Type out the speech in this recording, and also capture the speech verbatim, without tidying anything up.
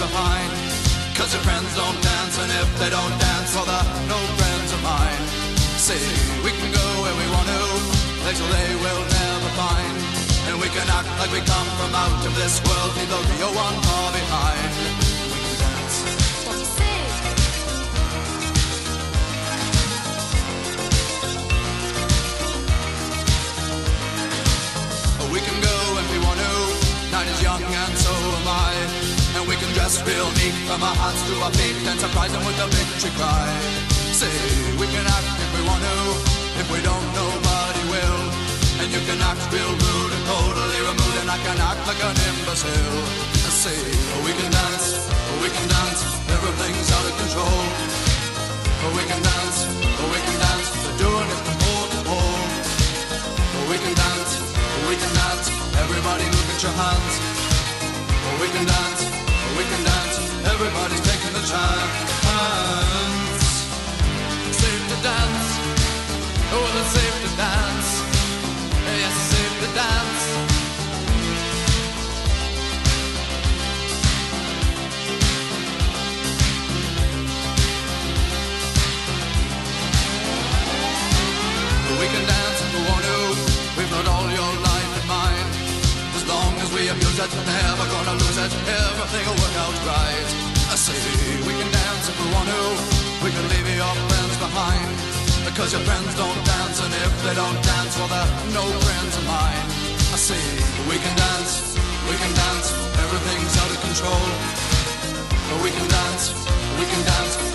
behind. Cause your friends don't dance, and if they don't dance, well they're no friends of mine. See, we can go where we want to, places they will never find. And we can act like we come from out of this world, leave the real one far behind. We can dance. What do you say? We can go if we want to, night is young and so am I. And we can dress real neat from our hearts to our feet and surprise them with a victory cry. Say, we can act if we want to, if we don't, nobody will. And you can act real rude and totally removed, and I can act like an imbecile. Say, we can dance, we can dance, everything's out of control. We can dance, we can dance, they're doing it from pole to pole. We can dance, we can dance, everybody look at your hands. We can dance, we can dance, everybody's taking the chance. Safe to dance, oh it's safe to dance. Yes, it's safe to dance. We can dance if we want to, we've got all your life in mind. As long as we abuse it, never gonna lose it, everything will work out right. I say, we can dance if we want to, we can leave your friends behind. Because your friends don't dance, and if they don't dance, well they're no friends of mine. I say, we can dance, we can dance, everything's out of control. We can dance, we can dance,